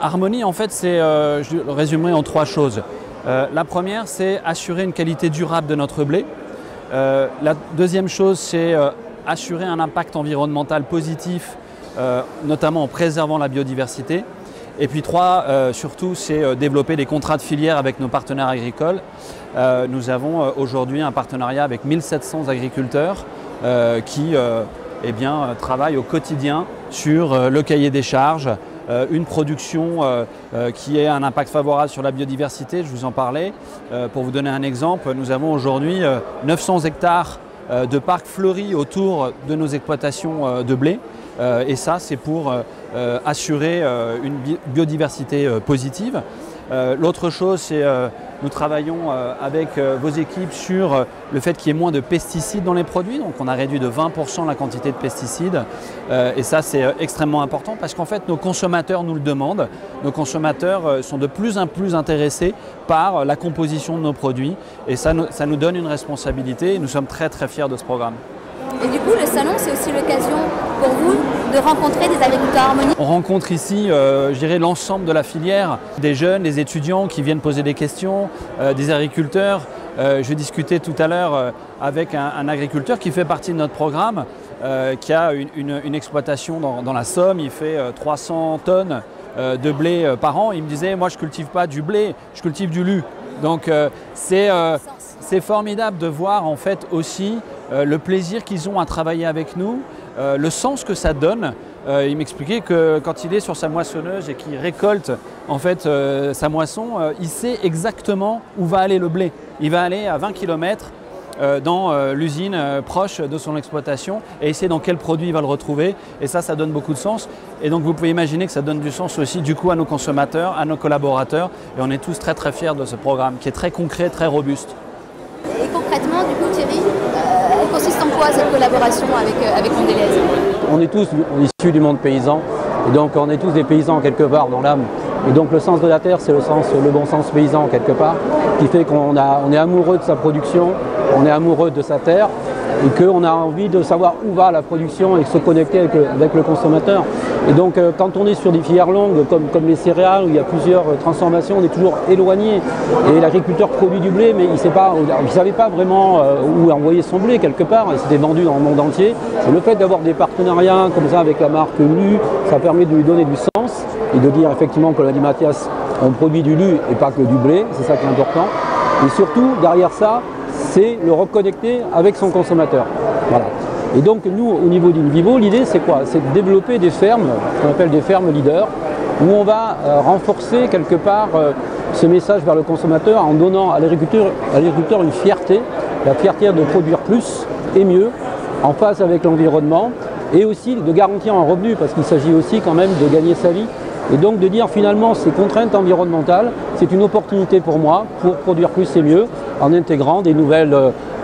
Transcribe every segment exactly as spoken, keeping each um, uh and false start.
Harmonie, en fait, c'est, euh, je le résumerai en trois choses. Euh, la première, c'est assurer une qualité durable de notre blé. Euh, la deuxième chose, c'est euh, assurer un impact environnemental positif, euh, notamment en préservant la biodiversité. Et puis trois, euh, surtout, c'est euh, développer des contrats de filière avec nos partenaires agricoles. Euh, nous avons euh, aujourd'hui un partenariat avec mille sept cents agriculteurs euh, qui euh, eh bien, travaillent au quotidien sur euh, le cahier des charges, euh, une production euh, euh, qui ait un impact favorable sur la biodiversité, je vous en parlais. Euh, pour vous donner un exemple, nous avons aujourd'hui euh, neuf cents hectares euh, de parcs fleuris autour de nos exploitations euh, de blé. Euh, et ça, c'est pour euh, assurer euh, une bi biodiversité euh, positive. Euh, L'autre chose, c'est euh, nous travaillons euh, avec euh, vos équipes sur euh, le fait qu'il y ait moins de pesticides dans les produits. Donc on a réduit de vingt pour cent la quantité de pesticides. Euh, et ça, c'est euh, extrêmement important parce qu'en fait, nos consommateurs nous le demandent. Nos consommateurs euh, sont de plus en plus intéressés par euh, la composition de nos produits. Et ça, ça nous donne une responsabilité et nous sommes très très fiers de ce programme. Et du coup, le salon, c'est aussi l'occasion pour vous de rencontrer des agriculteurs Harmonie? On rencontre ici, euh, je dirais, l'ensemble de la filière, des jeunes, des étudiants qui viennent poser des questions, euh, des agriculteurs. Euh, je discutais tout à l'heure euh, avec un, un agriculteur qui fait partie de notre programme, euh, qui a une, une, une exploitation dans, dans la Somme. Il fait euh, trois cents tonnes euh, de blé euh, par an. Il me disait, moi je ne cultive pas du blé, je cultive du lus. Donc euh, c'est euh, c'est formidable de voir en fait aussi euh, le plaisir qu'ils ont à travailler avec nous, euh, le sens que ça donne. Euh, il m'expliquait que quand il est sur sa moissonneuse et qu'il récolte en fait euh, sa moisson, euh, il sait exactement où va aller le blé. Il va aller à vingt kilomètres euh, dans euh, l'usine euh, proche de son exploitation et il sait dans quel produit il va le retrouver. Et ça, ça donne beaucoup de sens. Et donc vous pouvez imaginer que ça donne du sens aussi du coup à nos consommateurs, à nos collaborateurs. Et on est tous très très fiers de ce programme qui est très concret, très robuste. Et concrètement, du coup, Thierry, euh, elle consiste en quoi cette collaboration avec, euh, avec Mondelez? On est tous issus du monde paysan, et donc on est tous des paysans quelque part dans l'âme. Et donc le sens de la terre, c'est le sens, le bon sens paysan quelque part, qui fait qu'on a, on est amoureux de sa production, on est amoureux de sa terre, et qu'on a envie de savoir où va la production et se connecter avec le, avec le consommateur. Et donc euh, quand on est sur des filières longues comme, comme les céréales où il y a plusieurs euh, transformations, on est toujours éloigné. Et l'agriculteur produit du blé, mais il ne savait pas vraiment euh, où envoyer son blé quelque part, et c'était vendu dans le monde entier. Et le fait d'avoir des partenariats comme ça avec la marque Lu, ça permet de lui donner du sens et de dire effectivement que l'Adi Mathias, on produit du Lu et pas que du blé, c'est ça qui est important. Et surtout, derrière ça, c'est le reconnecter avec son consommateur. Voilà. Et donc nous, au niveau d'Invivo, l'idée c'est quoi? C'est de développer des fermes, ce qu'on appelle des fermes leaders, où on va euh, renforcer quelque part euh, ce message vers le consommateur en donnant à l'agriculteur à l'agriculteur une fierté, la fierté de produire plus et mieux, en phase avec l'environnement, et aussi de garantir un revenu, parce qu'il s'agit aussi quand même de gagner sa vie. Et donc de dire finalement ces contraintes environnementales, c'est une opportunité pour moi pour produire plus et mieux en intégrant des, nouvelles,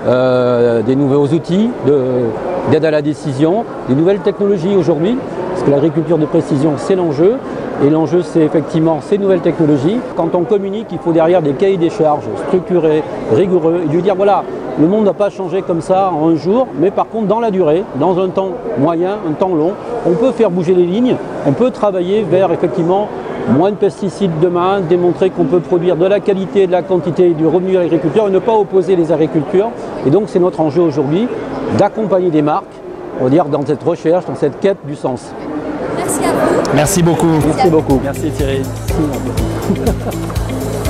euh, des nouveaux outils d'aide à la décision, des nouvelles technologies aujourd'hui, parce que l'agriculture de précision c'est l'enjeu, et l'enjeu c'est effectivement ces nouvelles technologies. Quand on communique, il faut derrière des cahiers des charges structurés, rigoureux, et lui dire voilà, le monde n'a pas changé comme ça en un jour, mais par contre dans la durée, dans un temps moyen, un temps long, on peut faire bouger les lignes, on peut travailler vers effectivement moins de pesticides demain, démontrer qu'on peut produire de la qualité, de la quantité et du revenu à l'agriculteur et ne pas opposer les agricultures. Et donc c'est notre enjeu aujourd'hui d'accompagner des marques, on va dire dans cette recherche, dans cette quête du sens. Merci à vous. Merci beaucoup. Merci beaucoup. Merci Thierry. Merci.